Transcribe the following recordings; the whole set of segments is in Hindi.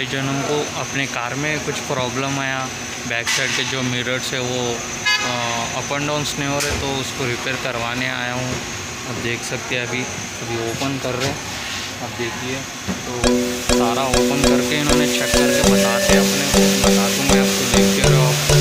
कई जनों को अपने कार में कुछ प्रॉब्लम आया, बैक साइड के जो मिरर्स है वो अप एंड डाउन्स नहीं हो रहे, तो उसको रिपेयर करवाने आया हूँ। अब देख सकते हैं अभी ओपन कर रहे हैं। अब देखिए तो सारा ओपन करके इन्होंने चेक करके बताते अपने को, बता दूँगा आपको, देखते रहो आप।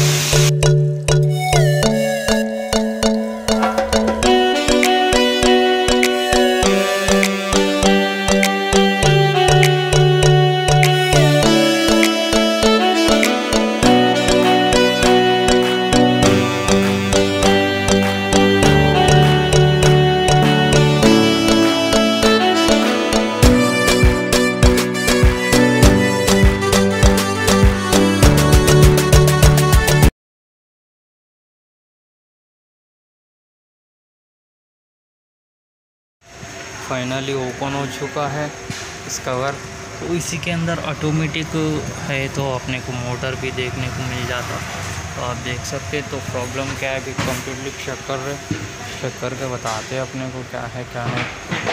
फाइनली ओपन हो चुका है इस कवर। तो इसी के अंदर ऑटोमेटिक है, तो अपने को मोटर भी देखने को मिल जाता। तो आप देख सकते हैं। तो प्रॉब्लम क्या है अभी कंप्लीटली चेक कर रहे, चेक करके बताते हैं अपने को क्या है क्या नहीं।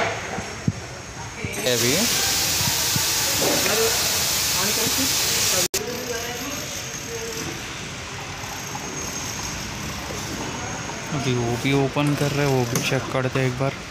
अभी वो भी ओपन कर रहे, वो भी चेक करते एक बार।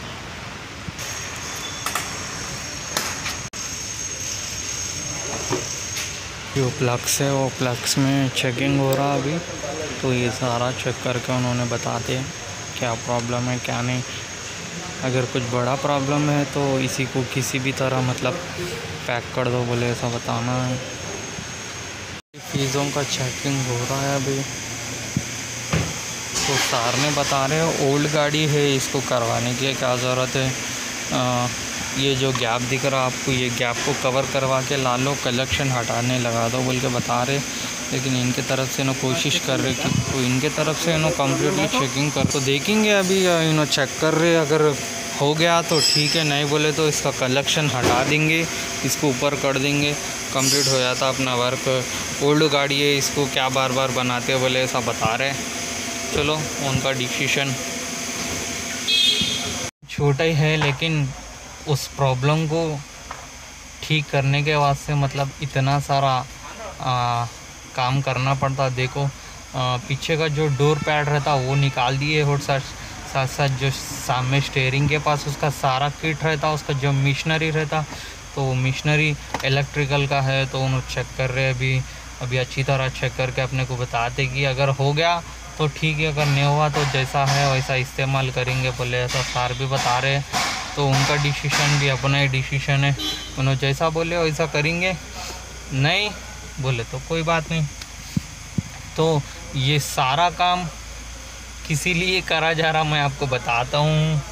जो प्लग्स है वो प्लग्स में चेकिंग हो रहा अभी। तो ये सारा चेक करके उन्होंने बताते हैं क्या प्रॉब्लम है क्या नहीं। अगर कुछ बड़ा प्रॉब्लम है तो इसी को किसी भी तरह मतलब पैक कर दो बोले, ऐसा बताना है। चीज़ों का चेकिंग हो रहा है अभी। तो सार ने बता रहे हो ओल्ड गाड़ी है, इसको करवाने की क्या ज़रूरत है। ये जो गैप दिख रहा आपको, ये गैप को कवर करवा के ला लो, कलेक्शन हटाने लगा दो बोल के बता रहे। लेकिन इनके तरफ से कोशिश कर रहे कि तो इनके तरफ से कम्प्लीटली चेकिंग कर, तो देखेंगे अभी चेक कर रहे। अगर हो गया तो ठीक है, नहीं बोले तो इसका कलेक्शन हटा देंगे, इसको ऊपर कर देंगे, कंप्लीट हो जाता अपना वर्क। ओल्ड गाड़ी है, इसको क्या बार बार बनाते बोले, ऐसा बता रहे। चलो उनका डिसीशन छोटा ही है, लेकिन उस प्रॉब्लम को ठीक करने के वास्ते मतलब इतना सारा काम करना पड़ता। देखो पीछे का जो डोर पैड रहता वो निकाल दिए, और साथ साथ जो सामने स्टीयरिंग के पास उसका सारा किट रहता, उसका जो मशीनरी रहता, तो वो मशीनरी इलेक्ट्रिकल का है। तो उन्होंने चेक कर रहे अभी अच्छी तरह चेक करके अपने को बताते कि अगर हो गया तो ठीक है, अगर नहीं हुआ तो जैसा है वैसा इस्तेमाल करेंगे बोले, ऐसा सार भी बता रहे। तो उनका डिसीजन भी अपना ही डिसीजन है, उन्होंने जैसा बोले वैसा करेंगे, नहीं बोले तो कोई बात नहीं। तो ये सारा काम किसी लिए करा जा रहा मैं आपको बताता हूँ।